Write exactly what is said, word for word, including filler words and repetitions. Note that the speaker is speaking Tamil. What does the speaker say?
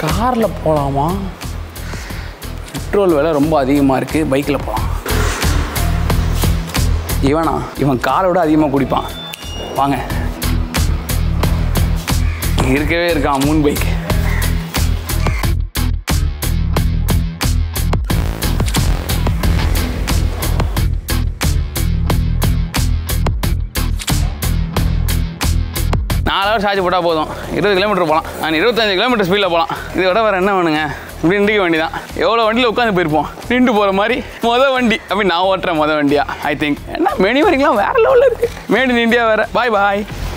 காரில் போகலாமா? பெட்ரோல் விலை ரொம்ப அதிகமாக இருக்குது, பைக்கில் போகலாம். இவனா இவன் காரை விட அதிகமாக குடிப்பான். வாங்க, இருக்கவே இருக்கான் மூணு பைக். நாலு ஹவர் சார்ஜ் போட்டால் போதும், இருபது கிலோமீட்டர் போகலாம். நான் இருபத்தஞ்சு கிலோமீட்டர் ஸ்பீடில் போகலாம். இதை விட வேறு என்ன வேணுங்க? இப்படி நின்றுக்க வேண்டி தான். எவ்வளோ வண்டியில் உட்காந்து போயிருப்போம், நின்று போகிற மாதிரி மொதல் வண்டி. அப்படி நான் ஓட்டுறேன் மொதல் வண்டியா ஐ திங்க். என்ன மெனி வரைக்கும் வேறு லெவலில் இருக்குது. மேட் இன் இந்தியா வேறு. பாய் பாய்.